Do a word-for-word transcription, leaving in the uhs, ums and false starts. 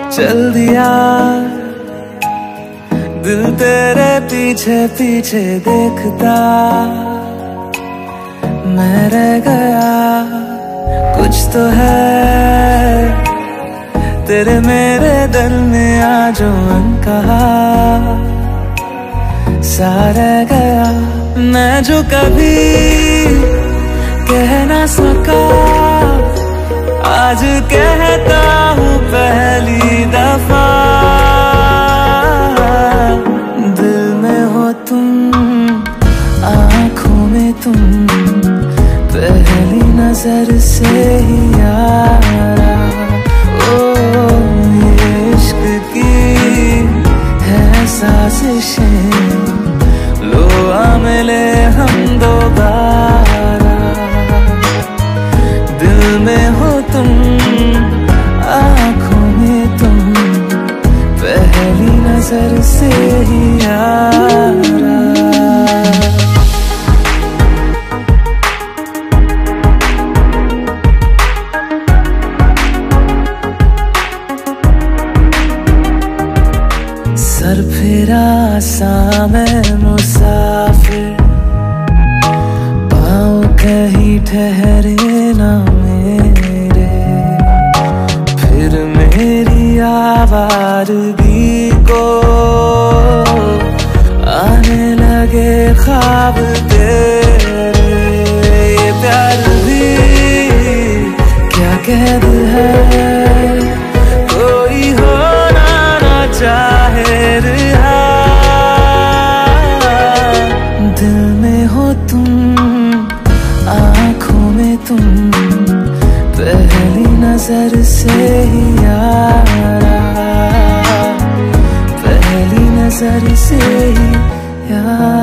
चल दिया दिल तेरे पीछे पीछे देखता, मैं रह गया कुछ तो है तेरे मेरे दिल में आज अनकहा सा रह गया। मैं जो कभी कह ना सका आज कहता हूँ पहली दफा, दिल में हो तुम आँखों में तुम पहली नजर से ही यारा। ओ ये इश्क की है साजिशें, लो आ मिले हम दोबारा। दिल में हो तुम आँखों में तुम पहली नजर से ही यारा। सर फिरा सा मैं मुसाफिर, पाँव कहीं ठहरे ना मेरे, फिर मेरी आवारगी को आने लगे ख्वाब तेरे। ये प्यार भी क्या कैद है, कोई होना ना चाहे रहा। दिल में हो तुम आँखों में तुम पहली नजर से ही यारा, पहली नजर से ही यारा।